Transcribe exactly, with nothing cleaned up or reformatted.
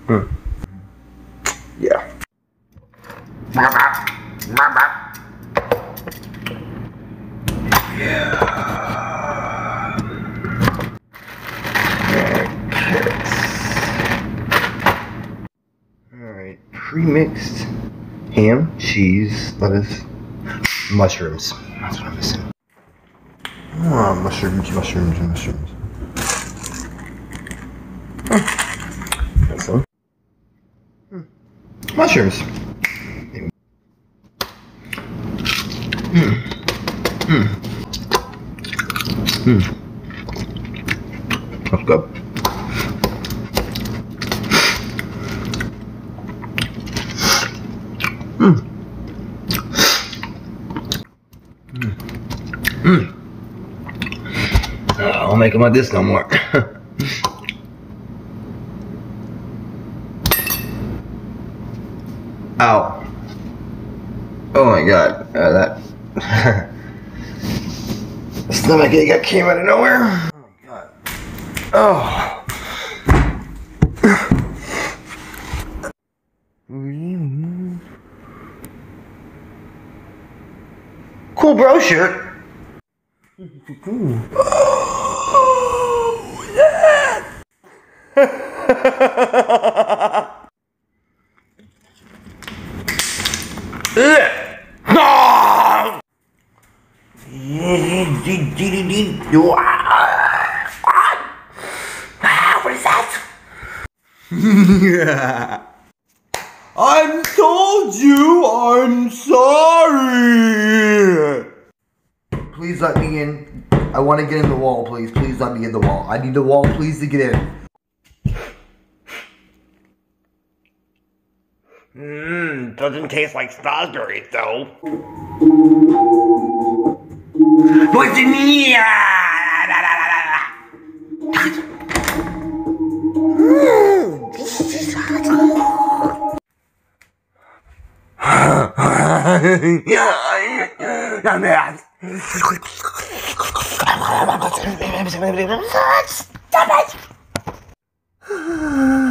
Mm. Yeah. Yeah. Alright, pre-mixed ham, cheese, lettuce, mushrooms. That's what I'm missing. Oh, mushrooms, mushrooms, mushrooms. Huh. That's one. Hmm. Mushrooms. Hmm. Hmm. Hmm. That's good. Hmm. Hmm. Hmm. I don't make them like this no more. Ow. Oh my god. Uh, that stomach ache came out of nowhere. Oh my god. Oh. Cool bro shirt. Oh yeah. What is that? I told you I'm sorry. Please let me in. I want to get in the wall, please. Please let me in the wall. I need the wall, please, to get in. Mmm, doesn't taste like strawberries though. What's in here? Stop it!